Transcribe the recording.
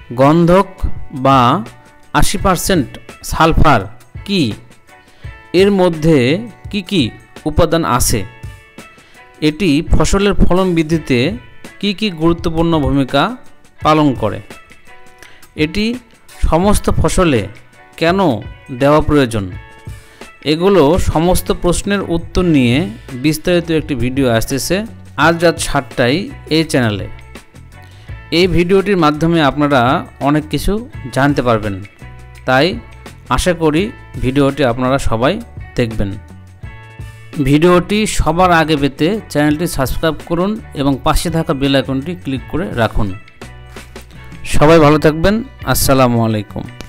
গন্ধক বা 80% সালফার কি? এর মধ্যে কি কি উপাদান আছে? এটি ফসলের ফলন বৃদ্ধিতে কি কি গুরুত্বপূর্ণ ভূমিকা পালন করে? এটি সমস্ত ফসলে কেন দেওয়া প্রয়োজন? এগুলো সমস্ত প্রশ্নের উত্তর নিয়ে বিস্তারিত একটি ভিডিও আসতেছে আজ রাত 7টায় এই চ্যানেলে। এই ভিডিওটির মাধ্যমে আপনারা অনেক কিছু জানতে পারবেন, তাই আশা করি ভিডিওটি আপনারা সবাই দেখবেন। ভিডিওটি সবার আগে পেতে চ্যানেলটি সাবস্ক্রাইব করুন এবং পাশে থাকা বেল আইকনটি ক্লিক করে রাখুন। সবাই ভালো থাকবেন। আসসালামু আলাইকুম।